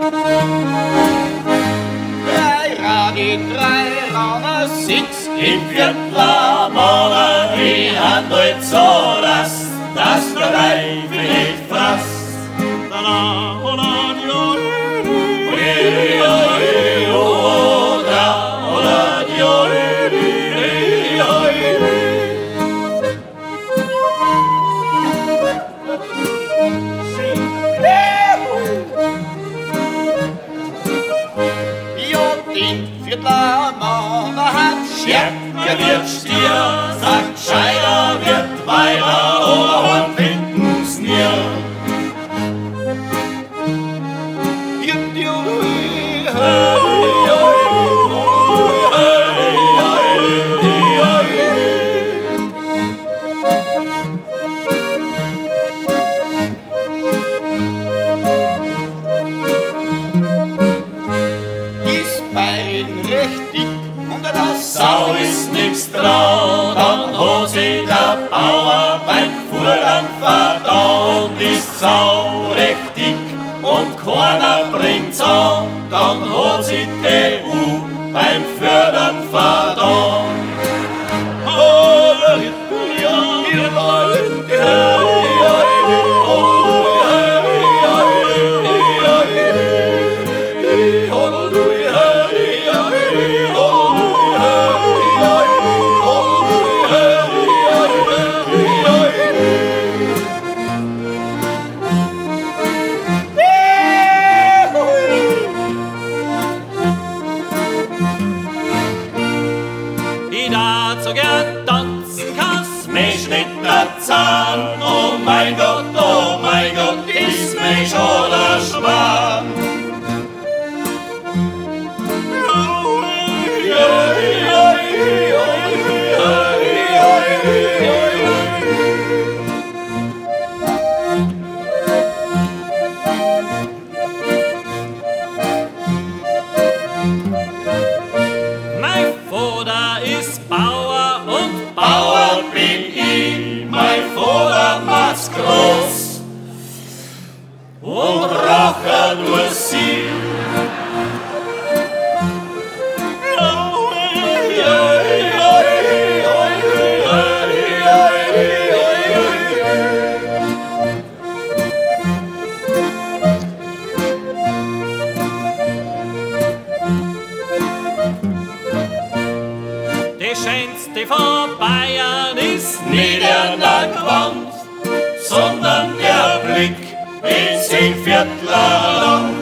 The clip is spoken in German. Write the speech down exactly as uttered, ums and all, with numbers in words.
Drei Radi, drei Rauner, sitz im Viertler Monat, wie han halt so das, das der Teufel nicht fraß. Viertler Monat, Stärker wird Stier, sagt Scheider wird weiter, Oberhorn finden's nie. Sau ist nix trau, dann hat sich der Bauer beim Fuhrland verdaut. Ist Sau recht dick und keiner bringt's an, dann hat sich die U beim Fördern verdaut. So gern tanzen kannst, mich nicht der Zahn. Oh mein Gott, oh mein Gott, ist mich schon der Schwan. Mein Vater ist Bauer und Bauer bin ich, mein Vater macht's groß und Racher nur sie. Die schönste von Bayern ist nicht der Gewand, sondern der Blick ins Viertler Land.